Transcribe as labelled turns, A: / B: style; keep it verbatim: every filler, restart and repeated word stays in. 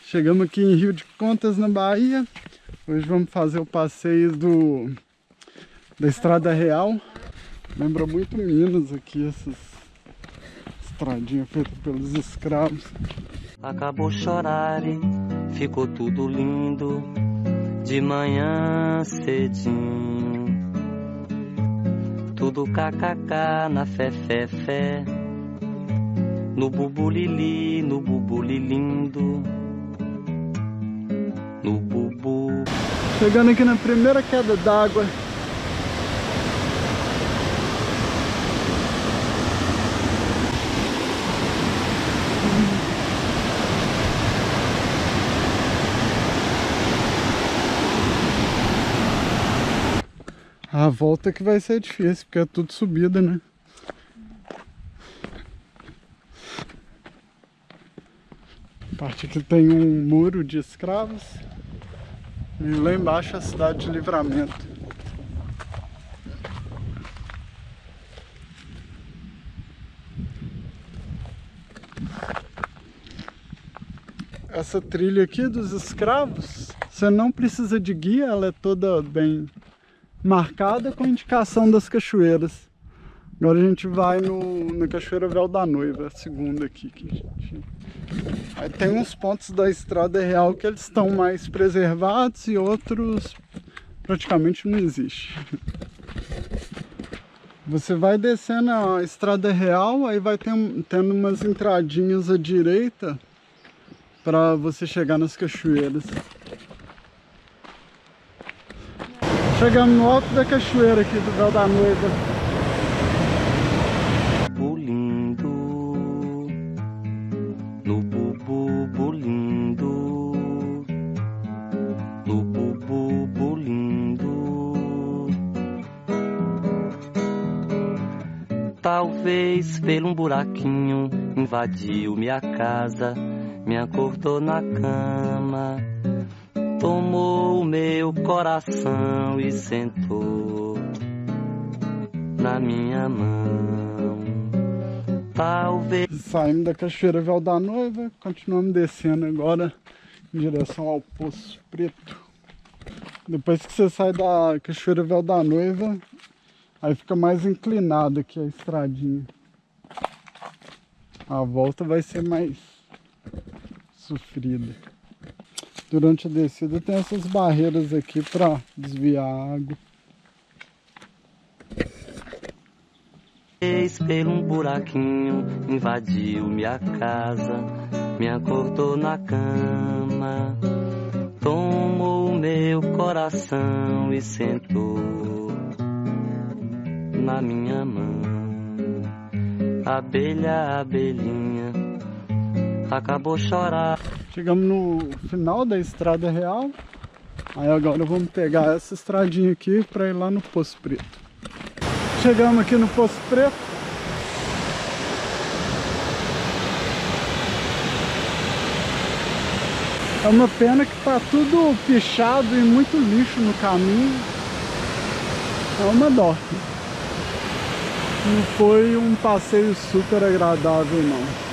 A: Chegamos aqui em Rio de Contas, na Bahia. Hoje vamos fazer o passeio do, da Estrada Real. Lembra muito Minas aqui, essas estradinhas feitas pelos escravos.
B: Acabou chorar, ficou tudo lindo, de manhã cedinho. Tudo kkk na fé, fé, fé, no bubulili, no bubulilindo, no bubu.
A: Chegando aqui na primeira queda d'água. A volta que vai ser difícil, porque é tudo subida, né? A parte aqui tem um muro de escravos. E lá embaixo a cidade de Livramento. Essa trilha aqui dos escravos, você não precisa de guia, ela é toda bem marcada com indicação das cachoeiras. Agora a gente vai no, na Cachoeira Véu da Noiva, a segunda aqui que a gente... Aí tem uns pontos da Estrada Real que eles estão mais preservados e outros praticamente não existe. Você vai descendo a Estrada Real, aí vai ter, tendo umas entradinhas à direita para você chegar nas cachoeiras. Chegamos no alto da cachoeira aqui do Véu da Noiva.
B: Bulindo, no bubu bulindo, no bubu bulindo. Talvez pelo um buraquinho invadiu minha casa, me acordou na cama, tomou o meu coração e sentou na minha mão. Talvez...
A: Saímos da Cachoeira Véu da Noiva, continuamos descendo agora em direção ao Poço Preto. Depois que você sai da Cachoeira Véu da Noiva, aí fica mais inclinado aqui a estradinha. A volta vai ser mais sofrida. Durante a descida tem essas barreiras aqui para desviar a água.
B: Pelo um buraquinho invadiu minha casa, me acordou na cama, tomou o meu coração e sentou na minha mão. Abelha, abelhinha, acabou chorar.
A: Chegamos no final da Estrada Real. Aí agora vamos pegar essa estradinha aqui para ir lá no Poço Preto. Chegamos aqui no Poço Preto. É uma pena que tá tudo pichado e muito lixo no caminho. É uma dó. Não foi um passeio super agradável, não.